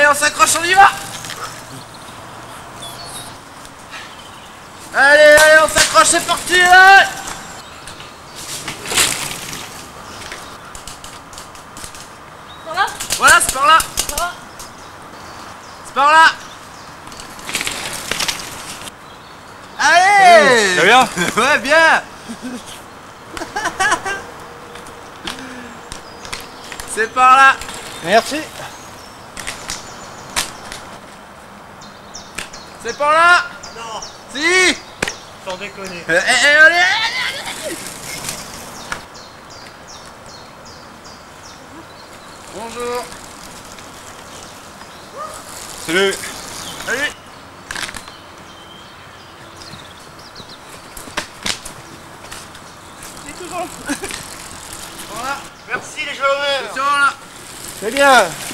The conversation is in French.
allez, on s'accroche, on y va. Allez, allez, on s'accroche, c'est parti, là. Par là? Voilà, c'est par là. Ça va? C'est par là. Allez. Ça va bien? Ouais, bien. C'est par là. Merci. C'est par là. Non, Si. sans déconner. Allez. Bonjour. Salut. Salut. C'est toujours là. Voilà. Merci les joueurs. Attention là. C'est bien.